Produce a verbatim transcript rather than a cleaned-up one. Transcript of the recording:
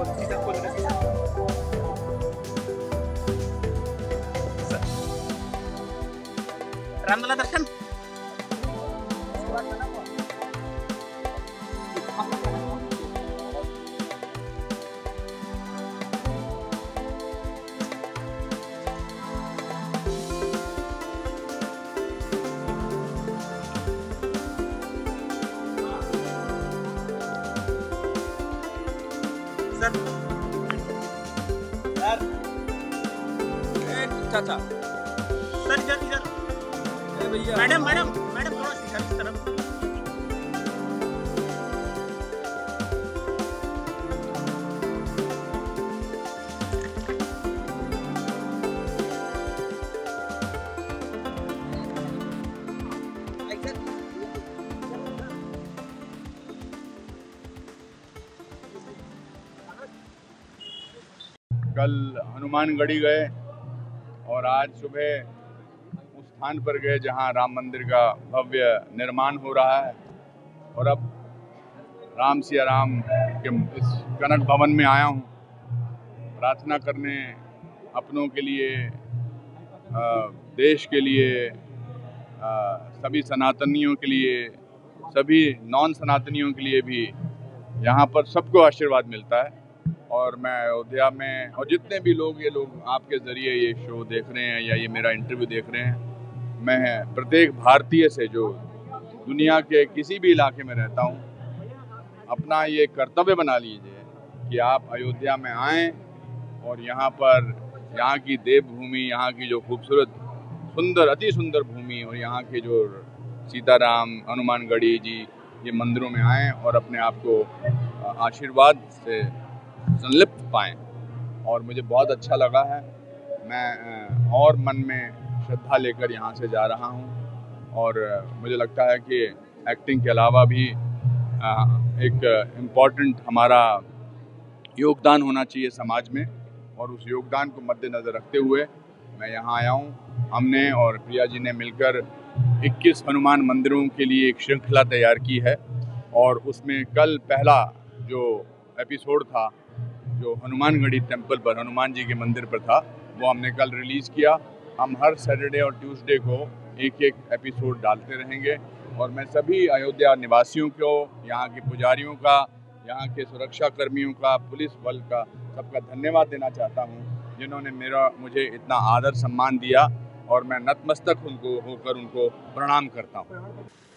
रामलला दर्शन sir sir था sir इधर इधर भैया मैडम मैडम मैडम थोड़ा सा इस तरफ कल हनुमानगढ़ी गए और आज सुबह उस स्थान पर गए जहां राम मंदिर का भव्य निर्माण हो रहा है। और अब राम सिया राम के इस कनक भवन में आया हूं प्रार्थना करने, अपनों के लिए, देश के लिए, सभी सनातनियों के लिए, सभी नॉन सनातनियों के लिए भी यहाँ पर सबको आशीर्वाद मिलता है। और मैं अयोध्या में, और जितने भी लोग ये लोग आपके ज़रिए ये शो देख रहे हैं या ये मेरा इंटरव्यू देख रहे हैं, मैं प्रत्येक भारतीय से जो दुनिया के किसी भी इलाके में रहता हूँ, अपना ये कर्तव्य बना लीजिए कि आप अयोध्या में आएँ और यहाँ पर यहाँ की देवभूमि, यहाँ की जो खूबसूरत सुंदर अति सुंदर भूमि और यहाँ के जो सीताराम हनुमानगढ़ी जी ये मंदिरों में आएँ और अपने आप को आशीर्वाद से संलिप्त पाएँ। और मुझे बहुत अच्छा लगा है। मैं और मन में श्रद्धा लेकर यहाँ से जा रहा हूँ और मुझे लगता है कि एक्टिंग के अलावा भी एक इम्पॉर्टेंट हमारा योगदान होना चाहिए समाज में, और उस योगदान को मद्देनज़र रखते हुए मैं यहाँ आया हूँ। हमने और प्रिया जी ने मिलकर इक्कीस हनुमान मंदिरों के लिए एक श्रृंखला तैयार की है और उसमें कल पहला जो एपिसोड था जो हनुमानगढ़ी टेम्पल पर हनुमान जी के मंदिर पर था, वो हमने कल रिलीज़ किया। हम हर सैटरडे और ट्यूसडे को एक एक एपिसोड डालते रहेंगे और मैं सभी अयोध्या निवासियों को, यहाँ के पुजारियों का, यहाँ के सुरक्षा कर्मियों का, पुलिस बल का, सबका धन्यवाद देना चाहता हूँ जिन्होंने मेरा मुझे इतना आदर सम्मान दिया और मैं नतमस्तक उनको होकर उनको प्रणाम करता हूँ।